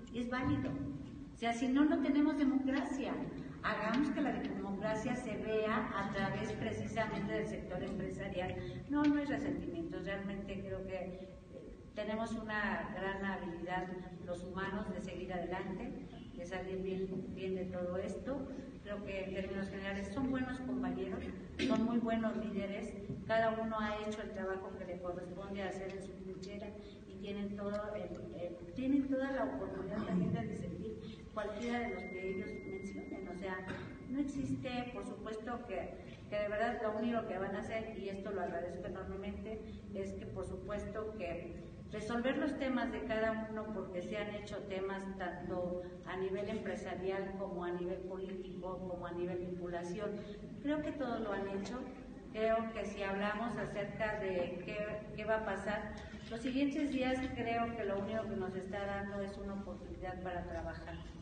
es válido. O sea, si no, no tenemos democracia. Hagamos que la democracia se vea a través precisamente del sector empresarial. No hay resentimientos. Realmente creo que tenemos una gran habilidad los humanos de seguir adelante, de salir bien de todo esto. Creo que en términos generales son buenos compañeros, son muy buenos líderes. Cada uno ha hecho el trabajo que le corresponde hacer en su trinchera y tienen toda la oportunidad también de disentir cualquiera de los que ellos mencionen. O sea, no existe, por supuesto que de verdad lo único que van a hacer, y esto lo agradezco enormemente, es que por supuesto que resolver los temas de cada uno, porque se han hecho temas tanto a nivel empresarial como a nivel político, como a nivel vinculación. Creo que todos lo han hecho. Creo que si hablamos acerca de qué va a pasar, los siguientes días creo que lo único que nos está dando es una oportunidad para trabajar.